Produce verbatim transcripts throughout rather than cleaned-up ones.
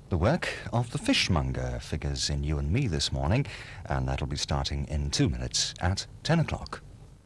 The work of the fishmonger figures in You and Me this morning, and that'll be starting in two minutes at ten o'clock.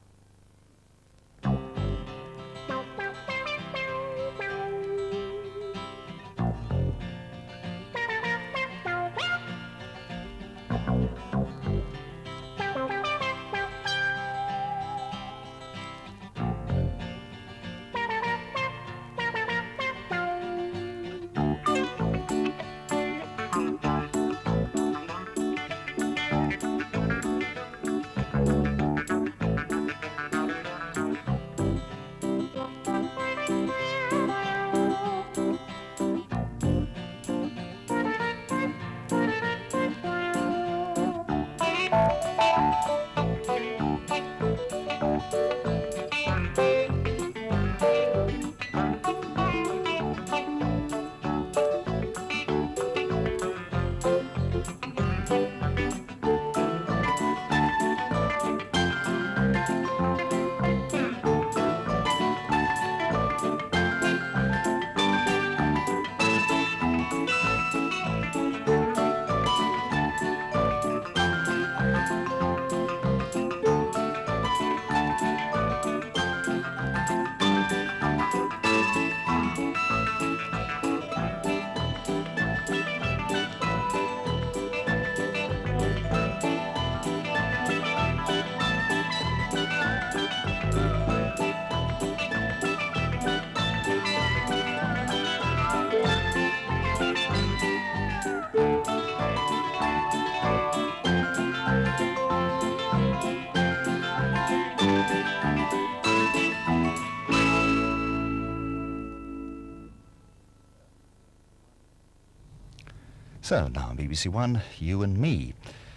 So now on B B C One, You and Me.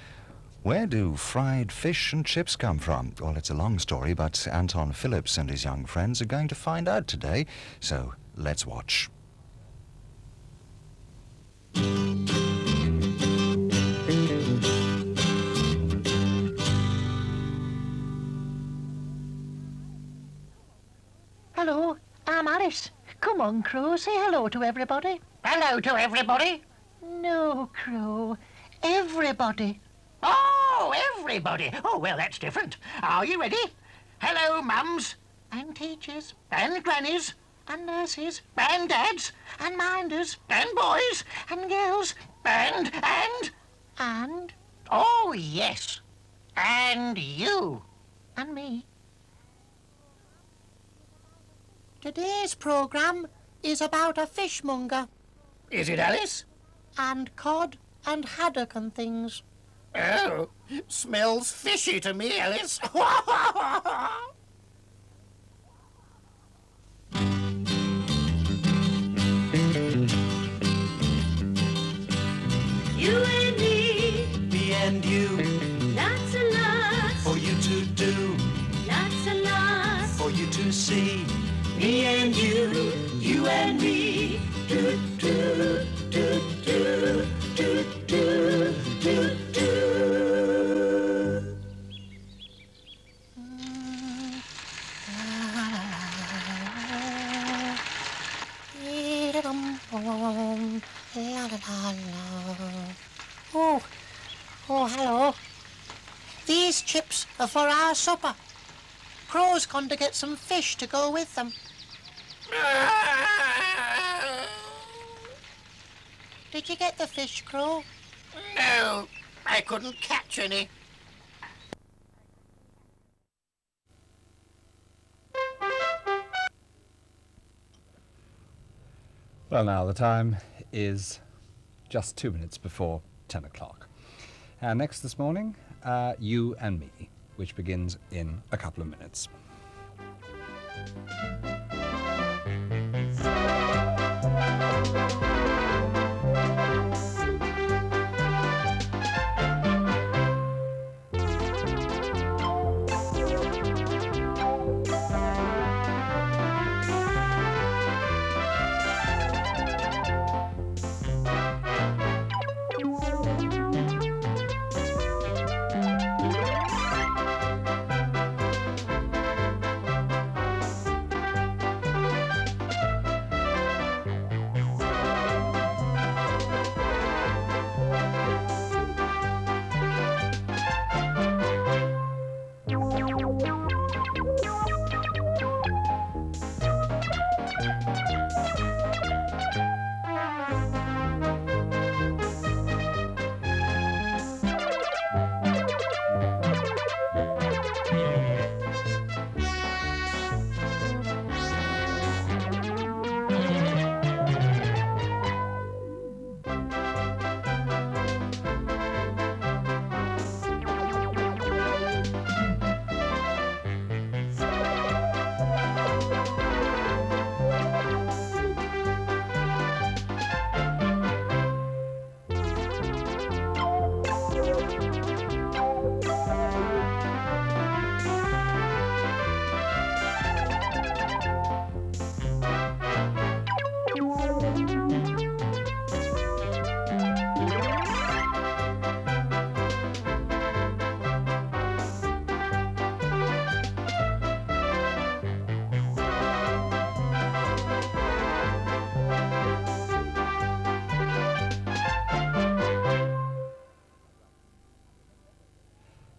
Where do fried fish and chips come from? Well, it's a long story, but Anton Phillips and his young friends are going to find out today, so let's watch. Hello, I'm Alice. Come on, Crow, say hello to everybody. Hello to everybody. No, Crow, everybody. Oh, everybody. Oh, well, that's different. Are you ready? Hello, mums. And teachers. And grannies. And nurses. And dads. And minders. And boys. And girls. And, and... And? Oh, yes. And you. And me. Today's programme is about a fishmonger. Is it, Alice? And cod and haddock and things. Oh, smells fishy to me, Alice. You and me, me and you, lots and lots for you to do, lots and lots. for you to see. Me and you, you and me, do do do do do do do do. Oh, oh, hello. These chips are for our supper. Crow's gone to get some fish to go with them. Did you get the fish, Crow? No, I couldn't catch any. Well, now the time is just two minutes before ten o'clock. And next this morning, uh, You and Me, which begins in a couple of minutes.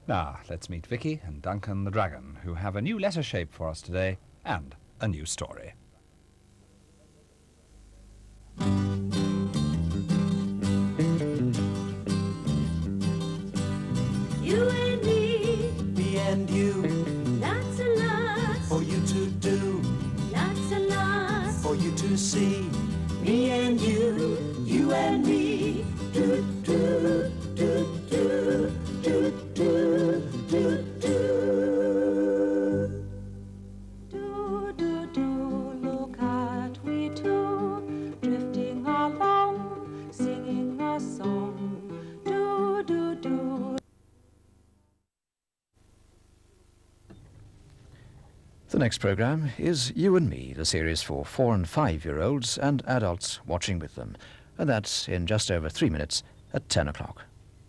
Now, let's meet Vicky and Duncan the Dragon, who have a new letter shape for us today and a new story. You and me, Me and you, lots and lots, for you to do, lots and lots. for you to see. Me and you, you and me. Do, do, do, do, do, do, do, do. Do, do, do, look at we two, drifting along, singing a song. Do, do, do. The next programme is You and Me, the series for four and five-year-olds and adults watching with them. And that's in just over three minutes at ten o'clock.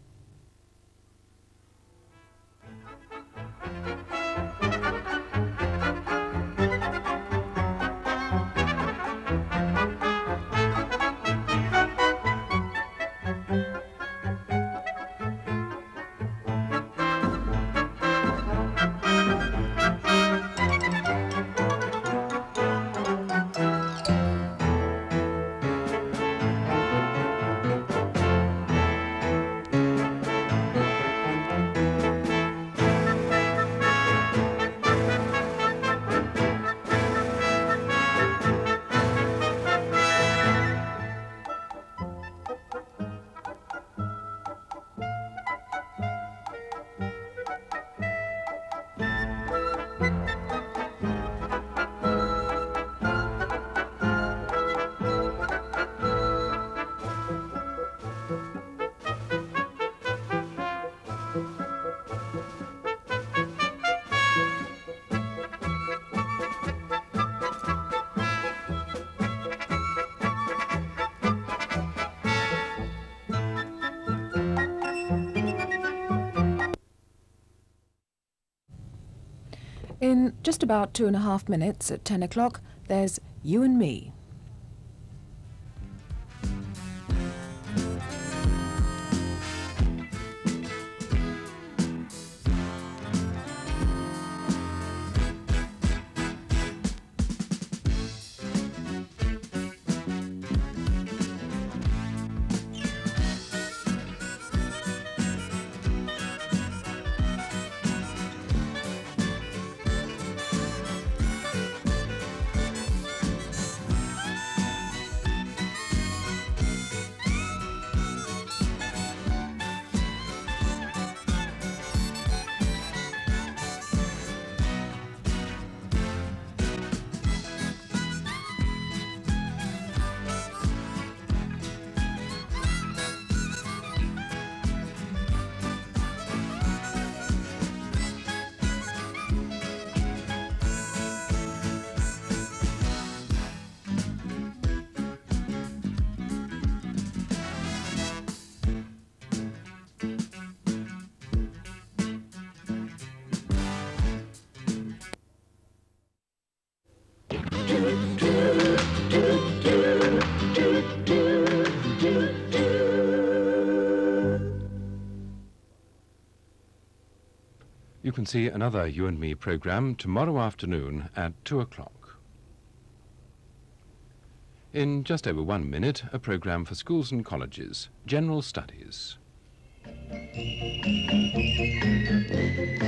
In just about two and a half minutes at ten o'clock, there's You and Me. You can see another You and Me programme tomorrow afternoon at two o'clock. In just over one minute, a programme for schools and colleges, General Studies.